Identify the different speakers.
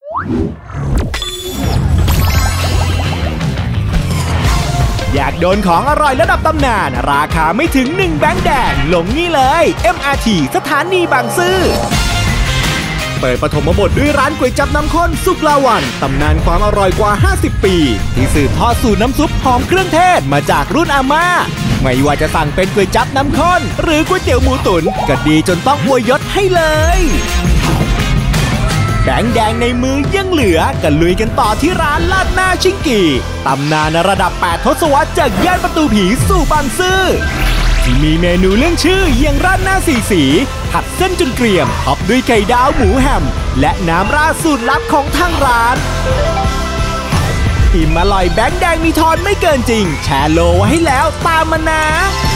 Speaker 1: อยากโดนของอร่อยระดับตำนานราคาไม่ถึง1แบงค์แดงลงนี่เลย MRT สถานีบางซื่อเปิดปฐมบทด้วยร้านก๋วยจั๊บน้ำข้นสุกลาวันตำนานความอร่อยกว่า50ปีที่สืบทอดสูตรน้ำซุปหอมเครื่องเทศมาจากรุ่นอาม่าไม่ว่าจะสั่งเป็นก๋วยจั๊บน้ำข้นหรือก๋วยเตี๋ยวหมูตุ๋นก็ดีจนต้องอวยยศให้เลยแบงค์แดงในมือยังเหลือก็ลุยกันต่อที่ร้านลาดหน้าชิงกีตำนานระดับ8ทศวรรษจากย่านประตูผีสู่บางซื่อที่มีเมนูเรื่องชื่ออย่างราดหน้า4 สีผัดเส้นจนเกรียมท็อปด้วยไข่ดาวหมูแฮมและน้ำราดสูตรลับของทางร้านอิ่มอร่อยแบงค์แดงมีทอนไม่เกินจริงแชร์โลไว้ให้แล้วตามมานะ